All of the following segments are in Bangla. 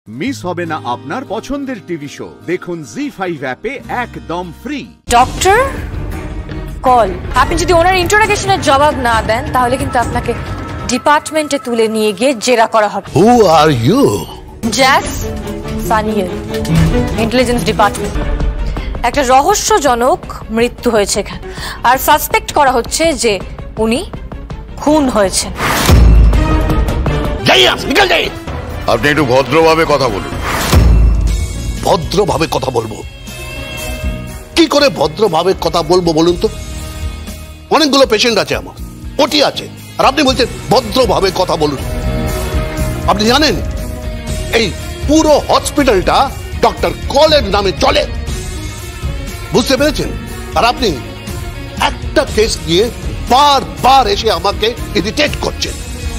মিস হবে না আপনার পছন্দের টিভি শো দেখুন জি5 অ্যাপে একদম ফ্রি। Doctor call. আপনি যদি ওনার ইন্টারোগেশনের জবাব না দেন তাহলে কিন্তু আপনাকে ডিপার্টমেন্টে তুলে নিয়ে গিয়ে জেরা করা হবে। Who are you? Jas Sanyal, intelligence department. একটা রহস্যজনক মৃত্যু হয়েছে এখানে, আর সাসপেক্ট করা হচ্ছে যে উনি খুন হয়েছেন। আপনি একটু ভদ্রভাবে কথা বলুন। ভদ্রভাবে কথা বলবো? কি করে ভদ্রভাবে কথা বলবো বলুন তো? অনেকগুলো পেশেন্ট আছে, আমার ওটি আছে, আর আপনি বলছেন ভদ্রভাবে কথা বলুন। আপনি জানেন এই পুরো হসপিটালটা ডক্টর কলের নামে চলে, বুঝতে পেরেছেন? আর আপনি একটা কেস নিয়ে বারবার এসে আমাকে ইরিটেট করছেন।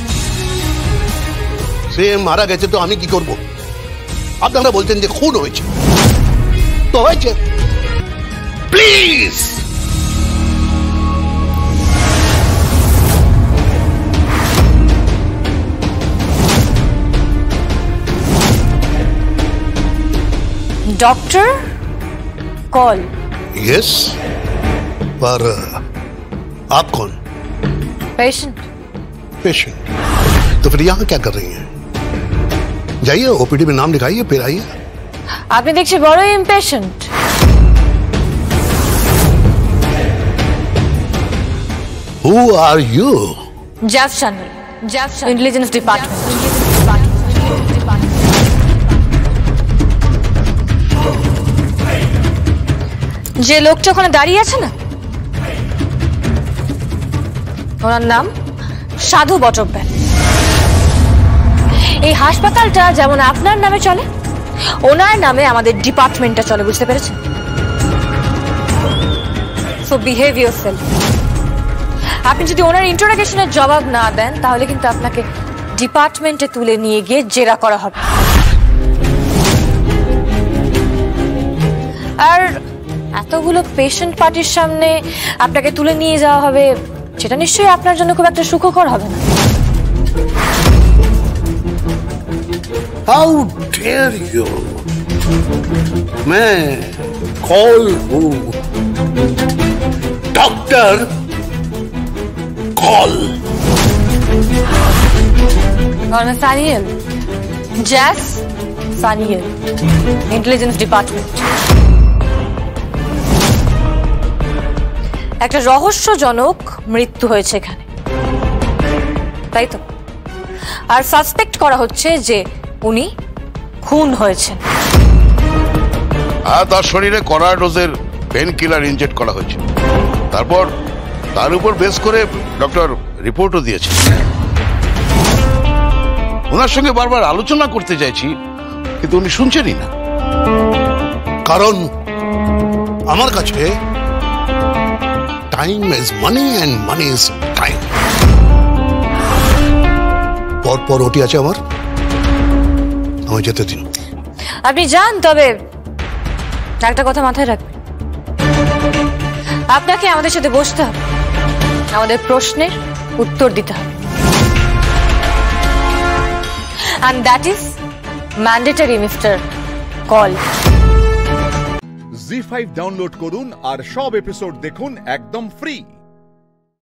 সে মারা গেছে তো আমি কি করব? আপনারা বলছেন যে খুন হয়েছে, তো হয়েছে। Please doctor call. यस, पर आप कौन? पेशेंट। पेशेंट? तो फिर यहाँ क्या कर रही हैं? जाइए ओपीडी में नाम लिखाइए, फिर आइए। आपने देखिए बड़ो इम्पेशेंट। Who are you? जैफ सैनल, इंटेलिजेंस डिपार्टमेंट। যে লোকটা ওখানে দাঁড়িয়ে আছে না, ওনার নাম সাধু বটব্যাল। এই হাসপাতালটা যেমন আপনার নামে চলে, ওনার নামে আমাদের ডিপার্টমেন্টটা চলে, বুঝতে পেরেছেন? So behave yourself. আপনি যদি ওনার ইন্টারোগেশনের জবাব না দেন তাহলে কিন্তু আপনাকে ডিপার্টমেন্টে তুলে নিয়ে গিয়ে জেরা করা হবে। আর এতগুলো পেশেন্ট পার্টির সামনে আপনাকে তুলে নিয়ে যাওয়া হবে, সেটা নিশ্চয়ই আপনার জন্য খুব একটা সুখকর হবে না। How dare you? मैं कॉल हूँ, डॉक्टर कॉल। और मैं सानियल, जैस सानियल, इंटेलिजेंस डिपार्टमेंट। একটা রহস্যজনক মৃত্যু হয়েছে এখানে, তাই তো? আর সাসপেক্ট করা হচ্ছে যে উনি খুন হয়েছেন। আর তার শরীরে কড়া ডোজের পেন কিলার ইনজেক্ট করা হয়েছে। তারপর তার উপর বেস করে ডক্টর রিপোর্টও দিয়েছে। ওনার সঙ্গে বারবার আলোচনা করতে চাইছি, কিন্তু উনি শুনছেনই না। কারণ আমার কাছে time is money and money is time. পরপর ওটি আছে আমার, আমায় যেতে দিন। আপনি যান, তবে একটা কথা মাথায় রাখবেন, আপনাকে আমাদের সাথে বসতে হবে, আমাদের প্রশ্নের উত্তর দিতে হবে, and that is mandatory, Mr. Call। জি5 ডাউনলোড করুন আর সব এপিসোড দেখুন একদম ফ্রি।